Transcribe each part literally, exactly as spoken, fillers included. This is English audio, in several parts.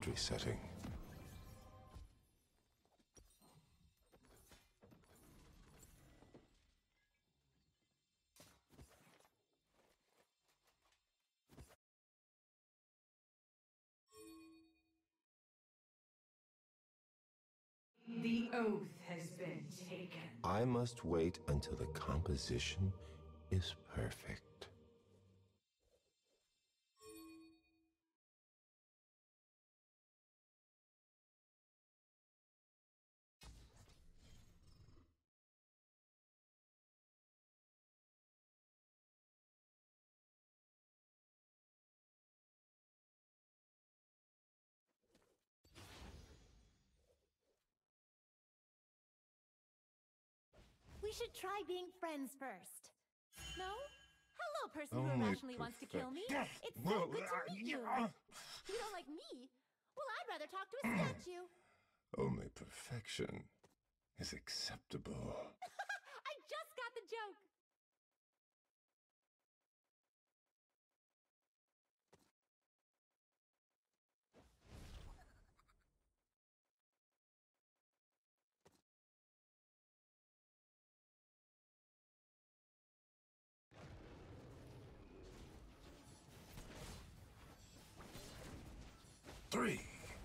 factory setting. The oath has been taken. I must wait until the composition is perfect. We should try being friends first. No? Hello, person who Only irrationally wants to kill me. It's so good to meet you. You don't like me? Well, I'd rather talk to a statue. Only perfection is acceptable. I just got the joke. Three.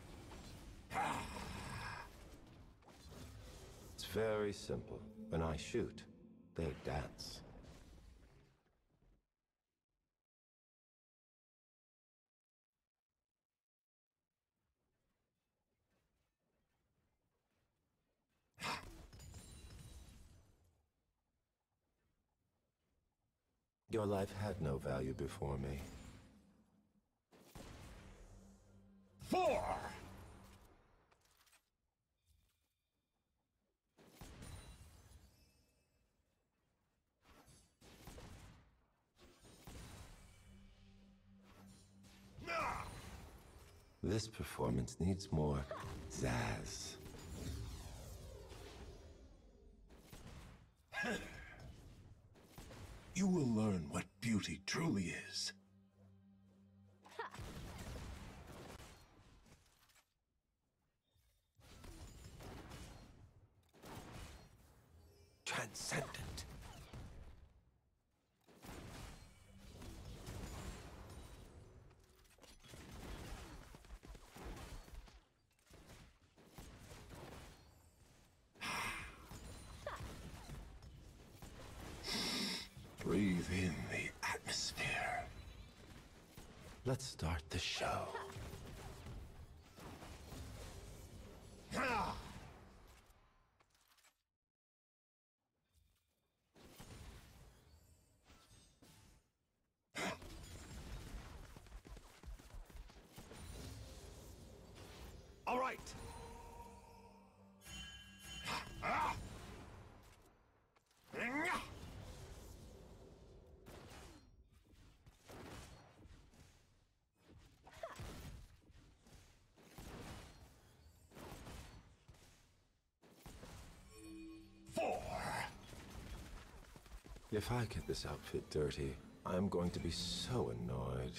It's very simple. When I shoot, they dance. Your life had no value before me. Four! This performance needs more zazz. You will learn what beauty truly is. Transcendent. Breathe in the atmosphere. Let's start the show. All right. Four. If I get this outfit dirty, I'm going to be so annoyed.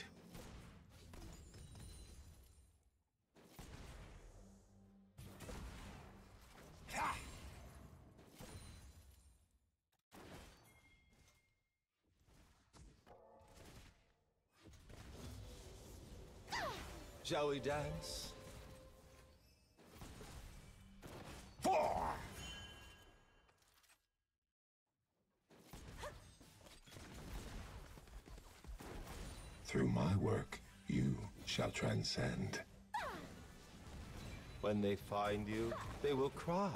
Shall we dance? Four! Through my work, you shall transcend. When they find you, they will cry.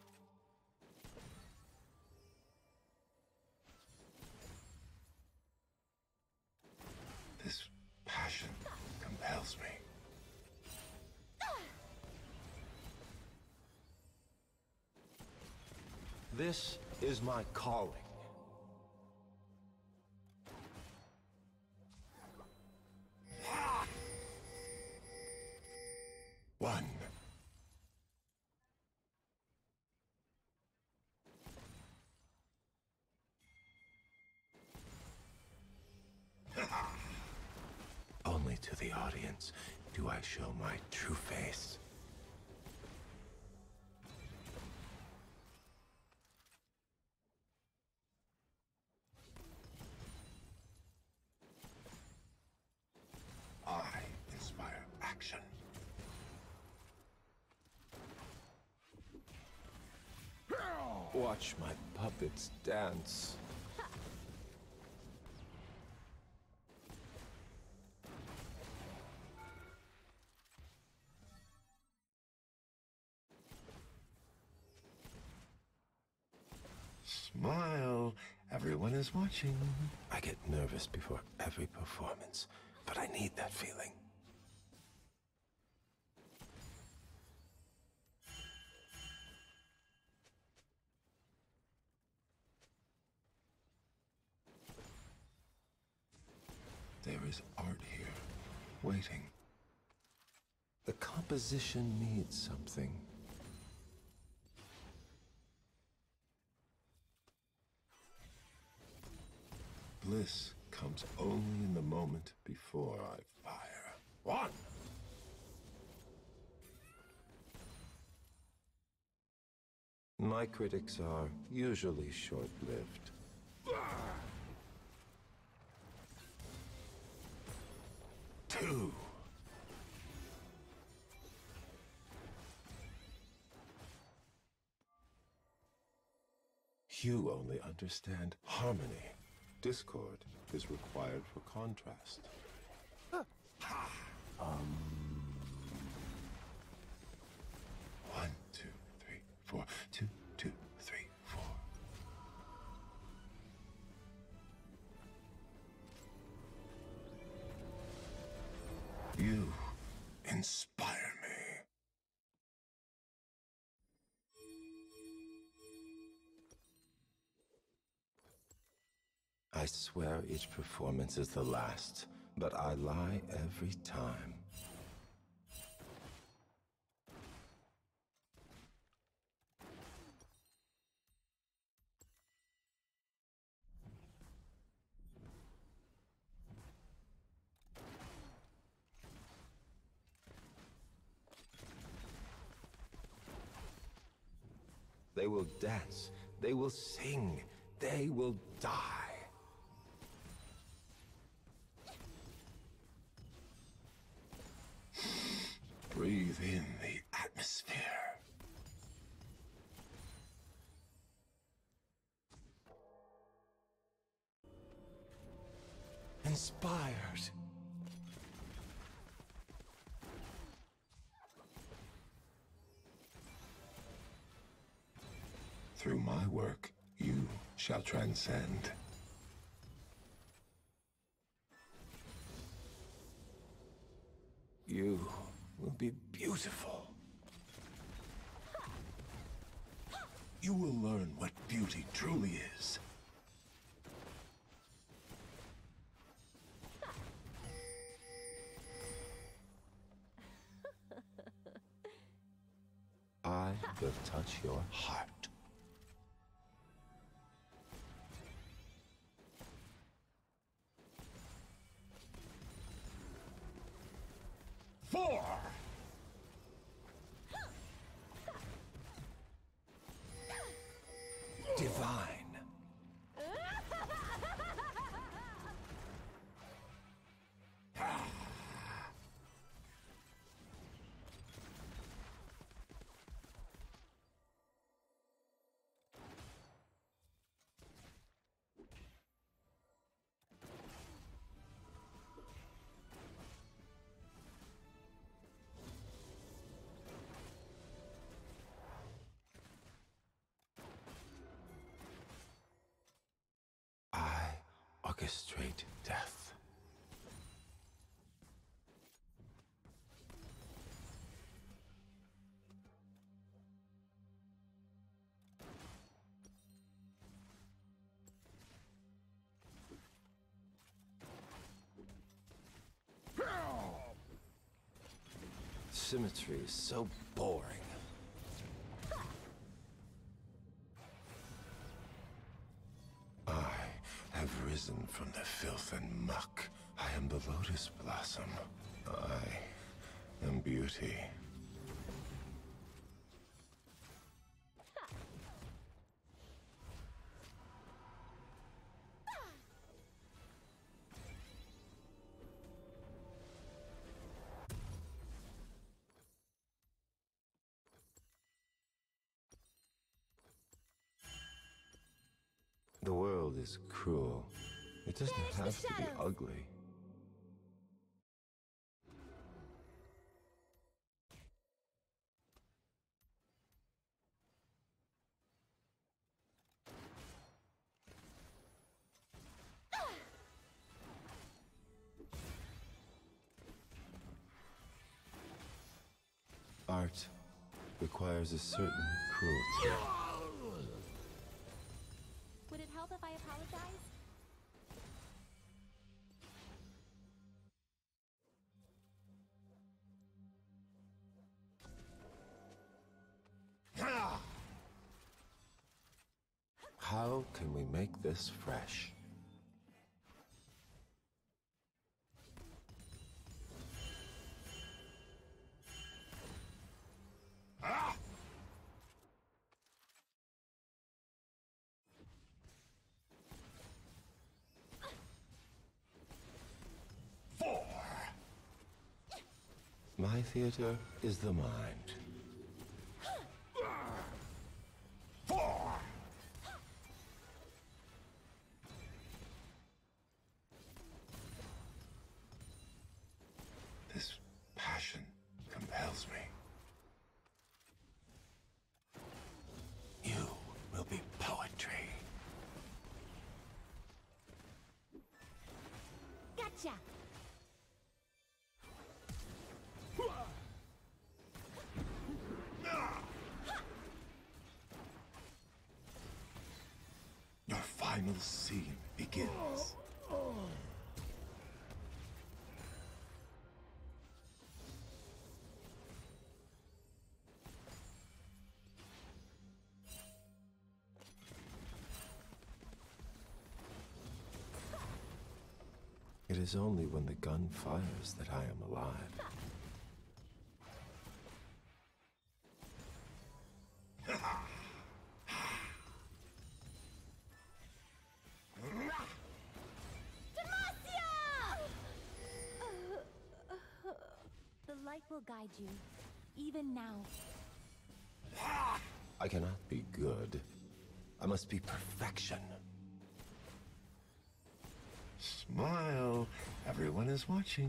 This passion compels me. This is my calling. One. Only to the audience do I show my true face. I inspire action. Watch my puppets dance. Smile. Everyone is watching. I get nervous before every performance, but I need that feeling. There is art here, waiting. The composition needs something. Bliss comes only in the moment before I fire. One! My critics are usually short-lived. Two! You only understand harmony. Discord is required for contrast. Um... One, two, three, four. Two, two, three, four. You inspire me. I swear each performance is the last, but I lie every time. They will dance, they will sing, they will die. Breathe in the atmosphere. Inspired. Through my work, you shall transcend. You will be beautiful. You will learn what beauty truly is. I will touch your heart. Four! Divine. Orchestrate death. Symmetry is so boring. I have risen from the filth and muck. I am the lotus blossom. I and beauty. The world is cruel. It doesn't Banish the have to be shadows. ugly. Art requires a certain cruelty. Would it help if I apologize? How can we make this fresh? My theater is the mind. Four. This passion compels me. You will be poetry. Gotcha! Your final scene begins. It is only when the gun fires that I am alive. The light will guide you, even now. I cannot be good. I must be perfection. Smile. Everyone is watching.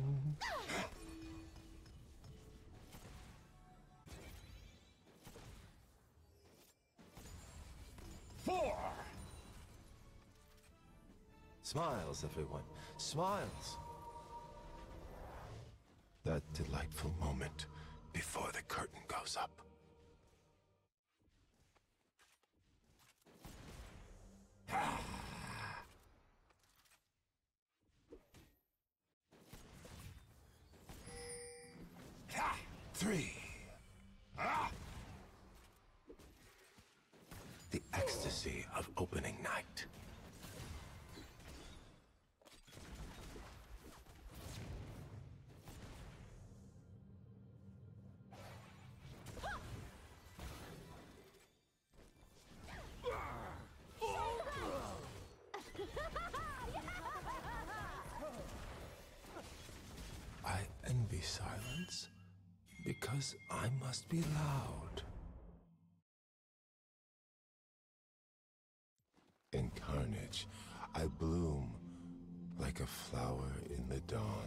Four. Smiles, everyone. Smiles. That delightful moment before the curtain goes up. Three. The ecstasy of opening night. I envy silence because I must be loud. In carnage, I bloom like a flower in the dawn.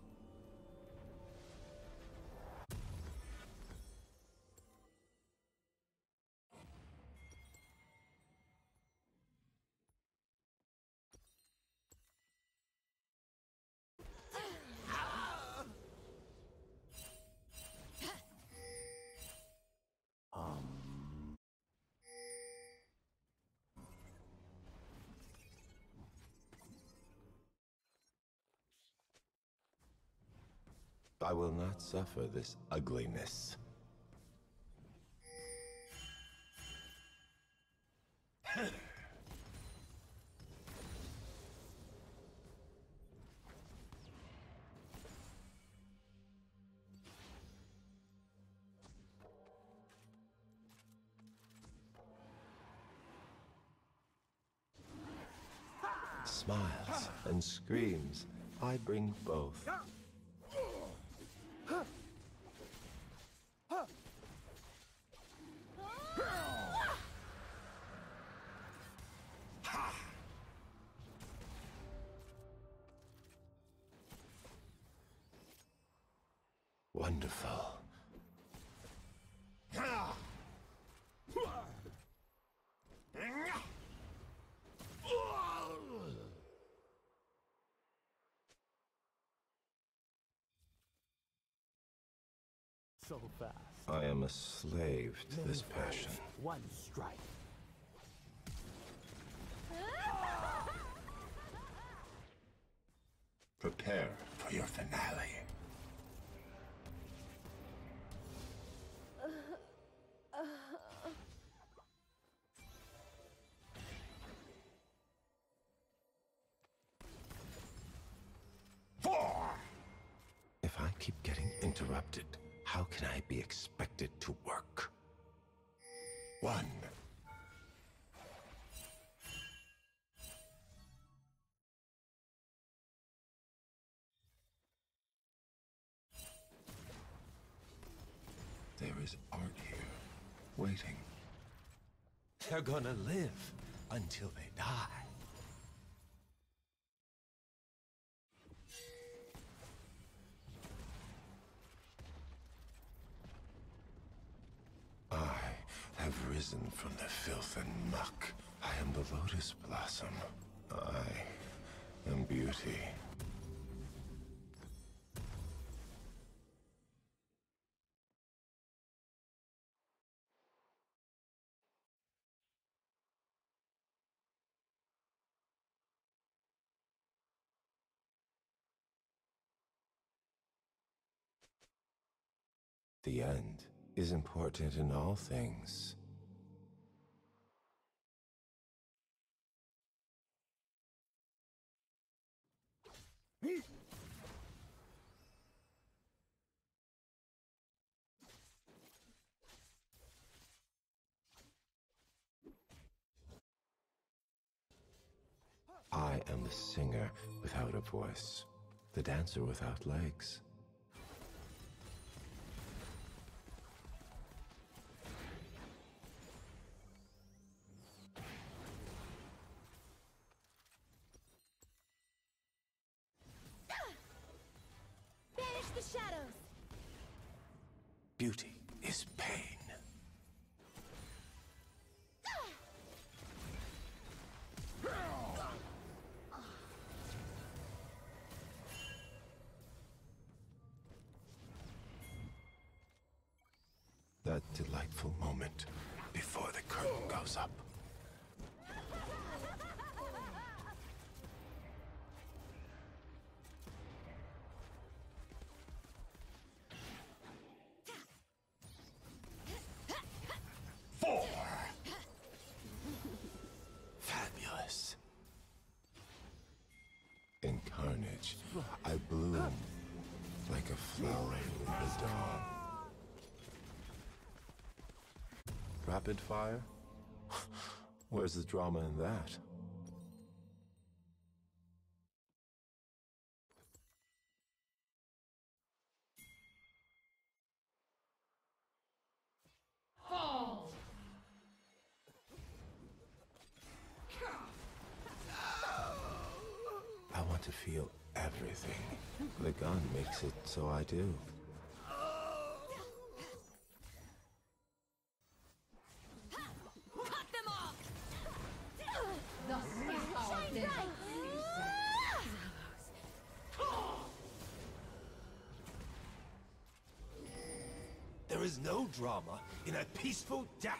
I will not suffer this ugliness. smiles and screams. I bring both. Wonderful. So fast. I am a slave to this passion. One strike. Prepare for your finale. If I keep getting interrupted, how can I be expected to work? One. There is art here, waiting. They're gonna live until they die. I have risen from the filth and muck. I am the lotus blossom. I am beauty. The end is important in all things. I am the singer without a voice, the dancer without legs. Banish the shadows! Beauty is pain. That delightful moment before the curtain goes up. Four. Fabulous. In carnage, I bloom like a flower in the dawn. Rapid fire? Where's the drama in that? Fall! I want to feel everything. The gun makes it so I do. Cut them off! Thus is our Shine death. bright! There is no drama in a peaceful death.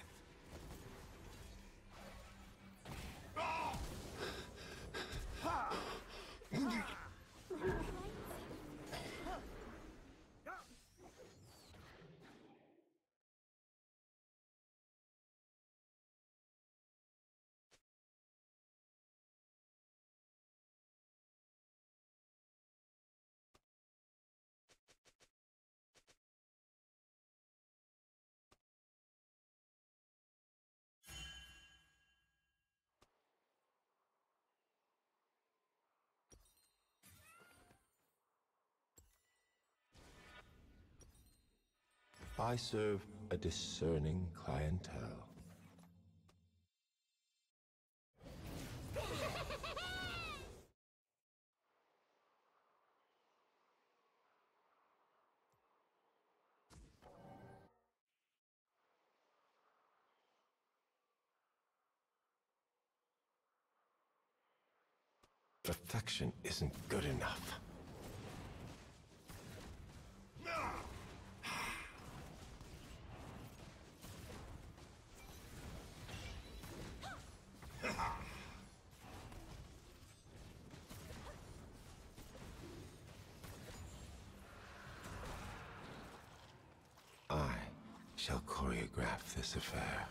I serve a discerning clientele. Perfection isn't good enough. I shall choreograph this affair.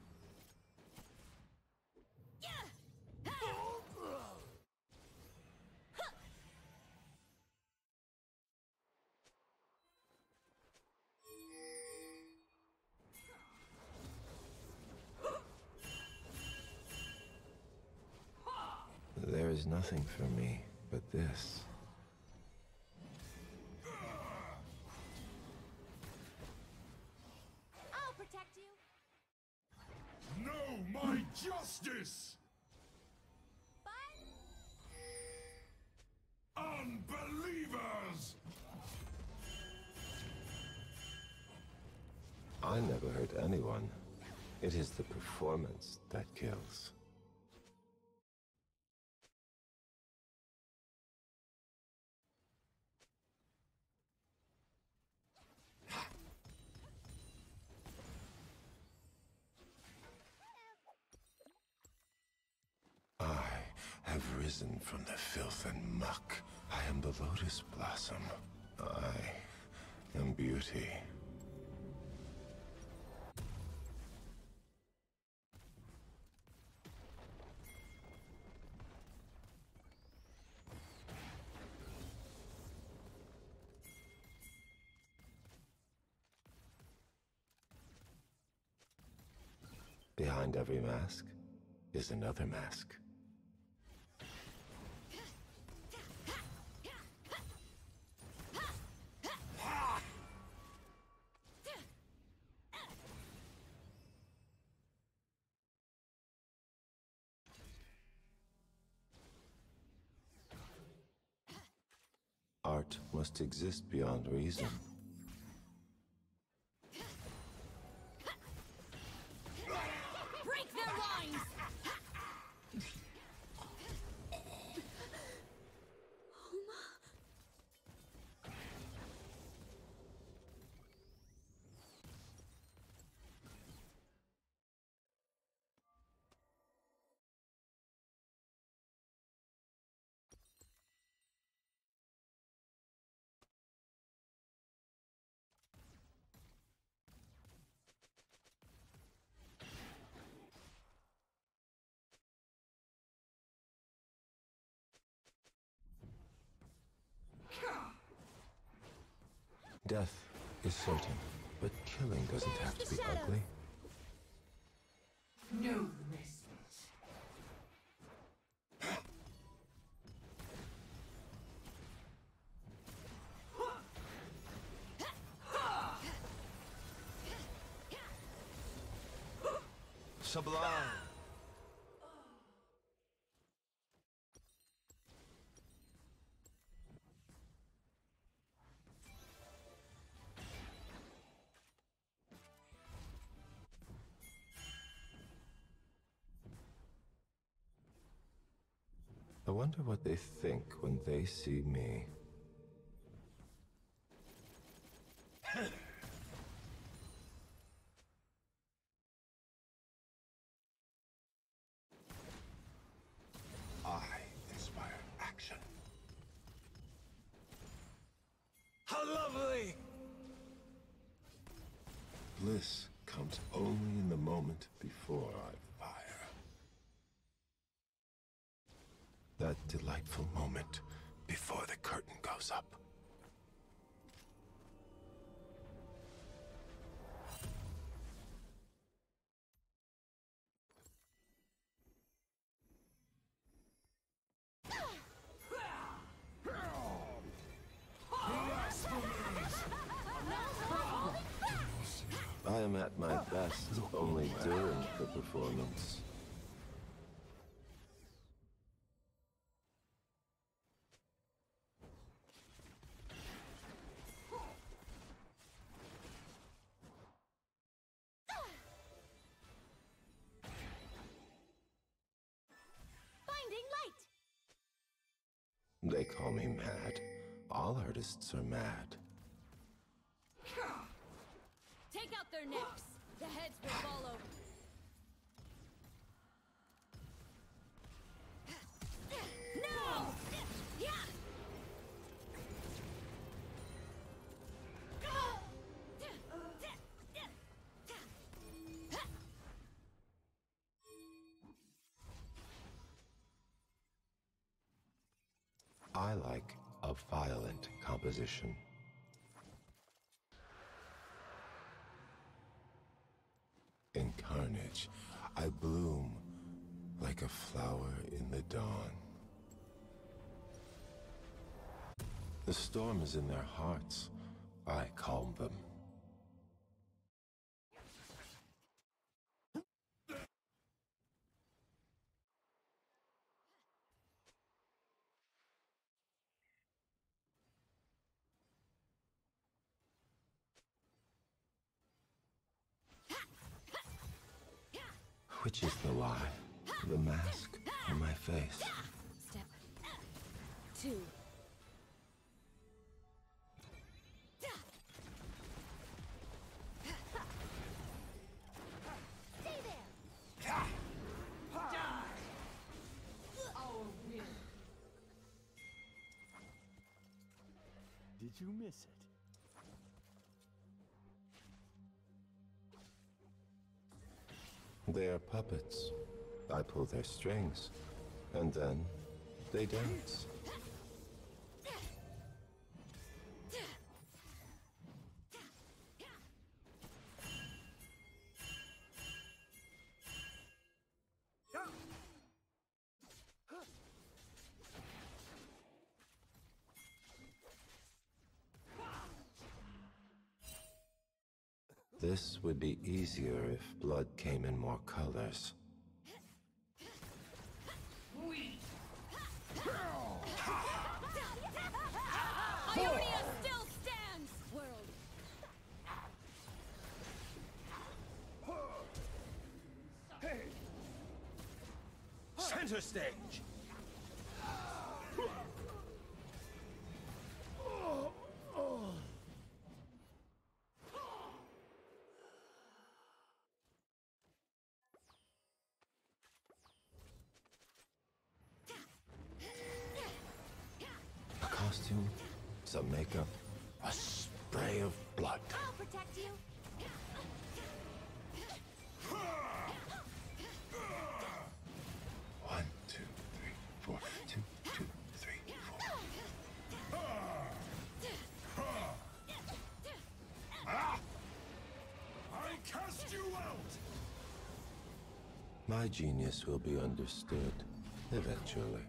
There is nothing for me but this. I'll protect you. Know my justice! But Unbelievers! I never hurt anyone. It is the performance that kills. I have risen from the filth and muck. I am the lotus blossom. I am beauty. Behind every mask is another mask. Art must exist beyond reason. break their lines. Death is certain, but killing doesn't have to be ugly. No respite. Sublime! I wonder what they think when they see me. I inspire action. How lovely! Bliss comes only in the moment before I fire. That delightful moment before the curtain goes up. am at my best only during the performance. Finding light. They call me mad. All artists are mad. Take out their necks. The heads will follow. No! Yeah! I like a violent composition. In carnage, I bloom like a flower in the dawn. The storm is in their hearts. I calm them. Which is the lie? The mask or my face? Step two. Stay there. Our win. Did you miss it? They are puppets. I pull their strings, and then they dance. This would be easier if blood came in more colors. Ionia still stands! World. Center stage! A costume, some makeup, a spray of blood. I'll protect you. One, two, three, four. Two, two, three, four. I cast you out! My genius will be understood eventually.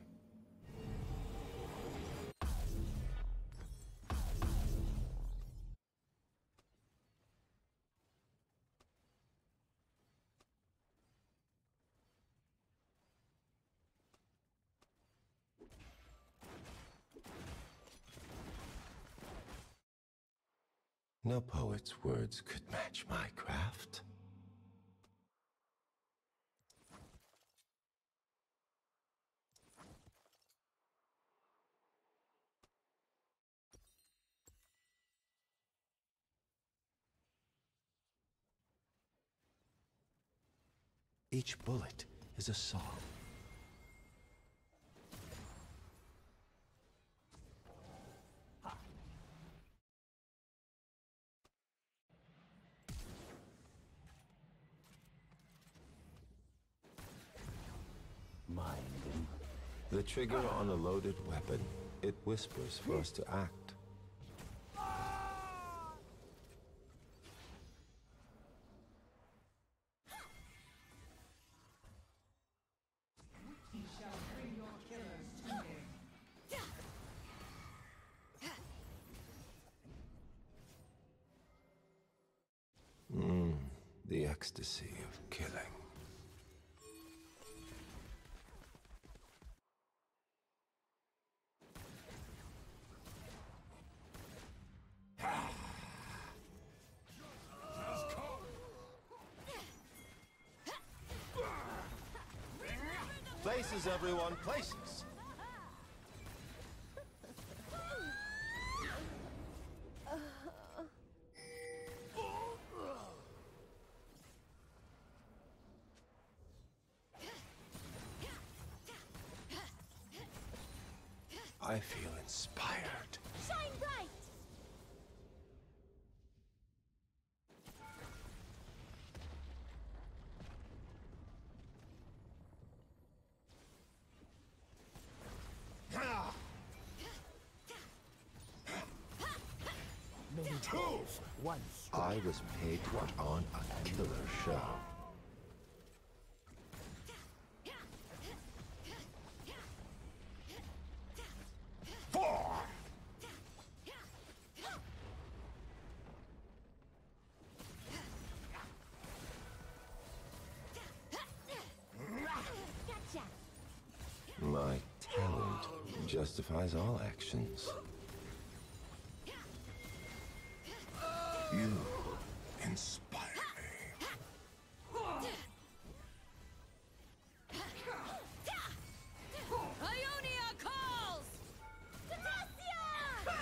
No poet's words could match my craft. Each bullet is a song. Minding. The trigger on a loaded weapon, it whispers for us to act. He shall bring your killers to me. Mmm, ecstasy of killing. Places, everyone, places. I feel inspired. Shine bright! Many balls, one strike. I was paid to put on a killer show. Four. Gotcha! My talent justifies all actions. You inspire me. Ionia calls! Tatassia!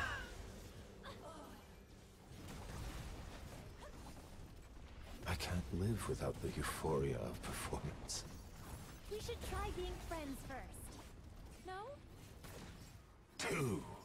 I can't live without the euphoria of performance. We should try being friends first. No? Two.